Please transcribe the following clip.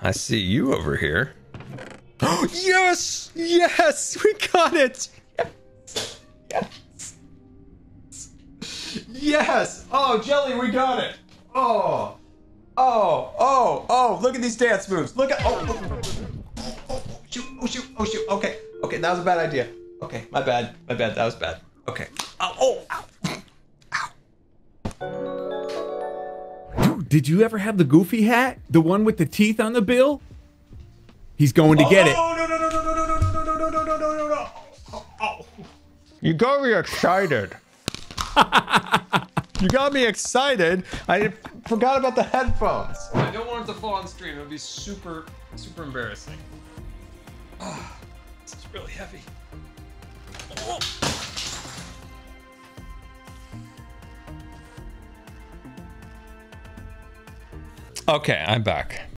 I see you over here. Oh, yes! Yes! We got it! Yes! Yes! Yes! Oh, Jelly, we got it! Oh! Oh! Oh! Oh! Look at these dance moves! Look at... Oh! Oh! Shoot! Oh, shoot! Oh, shoot! Okay. Okay, that was a bad idea. Okay, my bad. My bad. That was bad. Okay. Oh! Ow! Dude, did you ever have the Goofy hat? The one with the teeth on the bill? He's going to get it. Oh, no, no, no, no, no, no, no, no, no, no, no, no, no, no. Oh. You got me excited. You got me excited. I forgot about the headphones. I don't want it to fall on stream. It would be super, super embarrassing. Oh, this is really heavy. Oh. Okay, I'm back.